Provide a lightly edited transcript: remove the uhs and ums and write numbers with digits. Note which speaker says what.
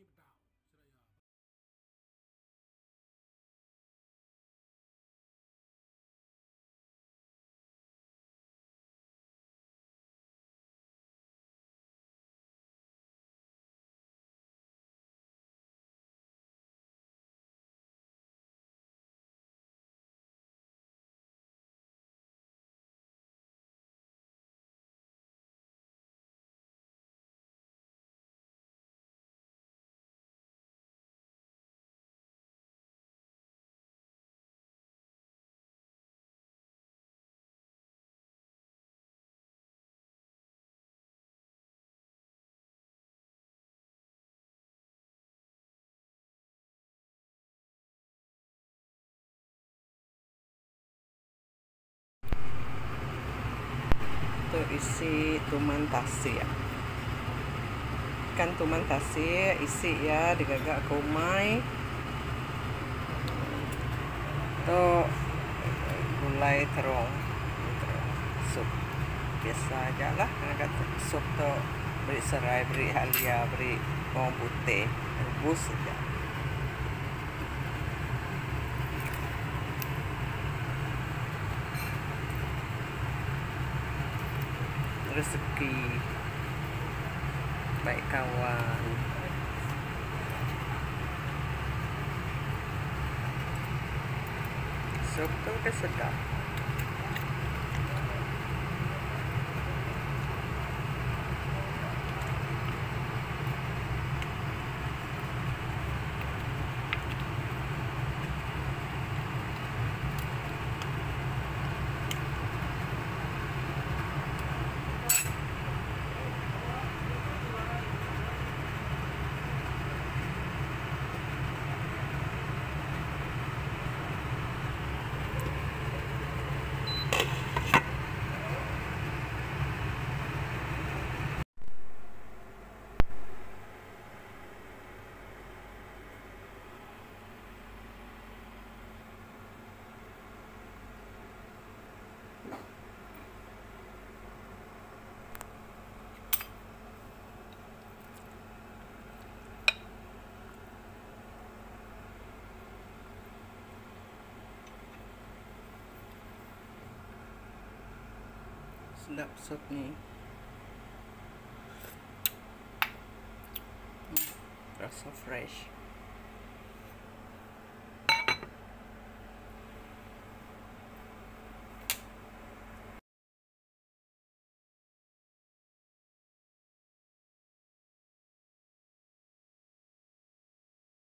Speaker 1: Itu isi tumantasi ya. Ikan tumantasi isi ya digagak kumai. Itu gulai terong sup biasa aja lah, karena sup tuh beri serai, beri halia, beri bawang putih, rebus saja. Rezeki baik kawan. Sup tuh udah sedap. Sedap sup nih. Rasa fresh.